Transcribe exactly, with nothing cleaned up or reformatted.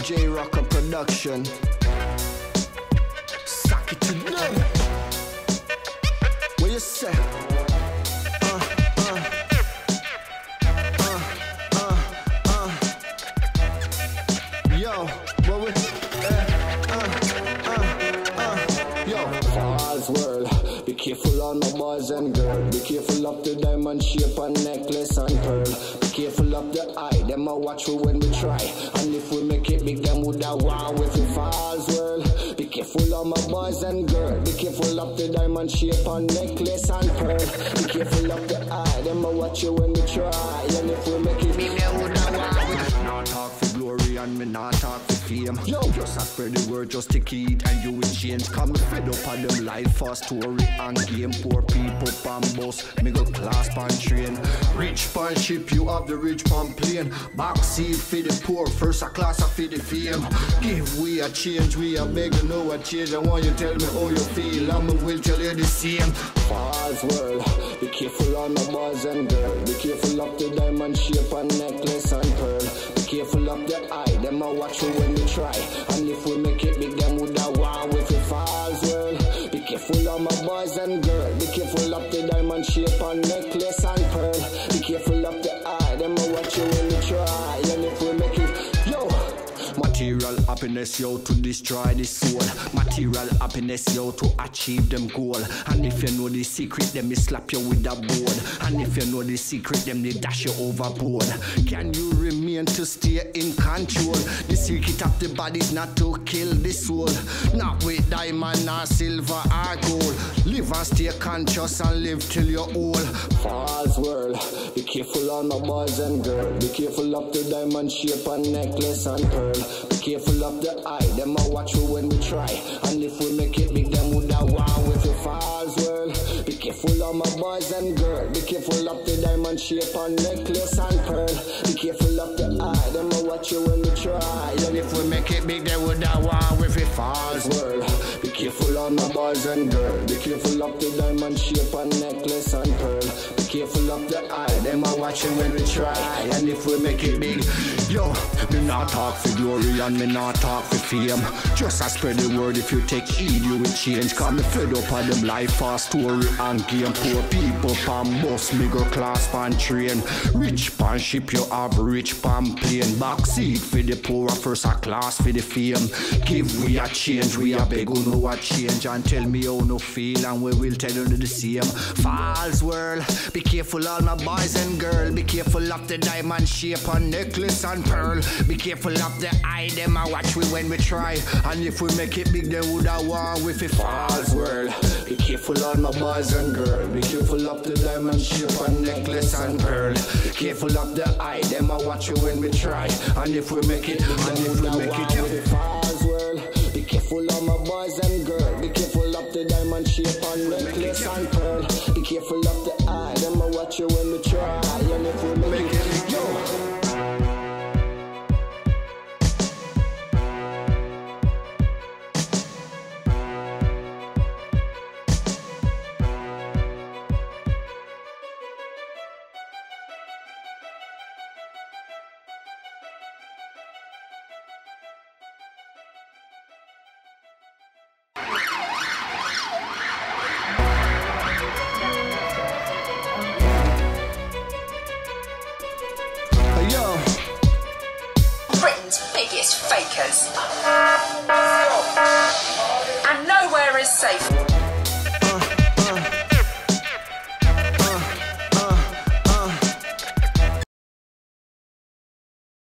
J Rocker production. Suck it to them. What you say? Uh, uh, uh, uh, uh. Yo, what we? Uh, uh, uh, uh. Yo, Falz World. Be careful on my boys and girls. Be careful of the diamond shape and necklace and pearl. Be careful of the eye. Them a watch you when we try. And if we make it big, them would have wow with the Falz World. Be careful of my boys and girls. Be careful of the diamond shape and necklace and pearl. Be careful of the eye. Them a watch you when we try. And if we make it big, them would have wow with the not talk for glory and me not talk for fame. Yo, just a spread the word, just take it and you will change. Come fed up on them life for story and game. Poor people pan bus, middle class pan train. Rich pan ship, you have the rich pan plane. Backseat for the poor, first a class for the fame. Give we a change, we a beg to know a change. I want you tell me how you feel, and I will tell you the same. Falz World, be careful on my boys and girls. Be careful of the diamond shape and necklace and pearl. Be careful of the eye, them a watch you when we try. And if we make it big, them would have wow with the Falz World. Be careful of my boys and girls. Be careful of the diamond shape and necklace and pearl. Be careful of the eye, them a watch you when we try. And if we make it, yo. Material happiness, yo, to destroy the soul. Material happiness, yo, to achieve them goal. And if you know the secret, then me slap you with a board. And if you know the secret, then they dash you overboard. Can you remain to stay in control? The secret of the body is not to kill the soul. Not with diamond or silver or gold. Live and stay conscious and live till you're old. Falz World, be careful on my boys and girls. Be careful of the diamond shape and necklace and pearl. Be careful of the eye, them a watch you when we try. And if we make it big, them would have wow with the Falz World. Be careful of my boys and girls. Be careful of the diamond shape and necklace and pearl. Be careful of the eye, them a watch you when we try. And if we make it big, they would have wow with the Falz World. Be careful of my boys and girls. Be careful of the diamond shape and necklace and pearl. Be careful of the eye, them a watch you when we try. And if we make it big, yo, me not talk for glory and me not talk for fame. Just a spread the word, if you take heed you will change. Cause me fed up on them life for story and game. Poor people pan bus, middle class pan train. Rich pan ship, you have rich pan plane. Backseat for the poor, first a class for the fame. Give we a change, we a beg who know a change. And tell me how no feel and we will tell you the same. Falz World, be careful all my boys and girls. Be careful of the diamond shape and necklace and pearl. Be careful of the eye, them a watch we when we try. And if we make it big, they would have war with the Falz World. Be careful all my boys and girls. Be careful of the diamond shape and necklace and pearl. Be careful of the eye, them a watch you when we try. And if we make it, and if we make it, with the Falz World. Be careful of my boys and girls. Be careful of the diamond shape and necklace and pearl. Be careful of the eye, them a watch you when we try. And if we make it, yo. Britain's biggest fakers. And nowhere is safe.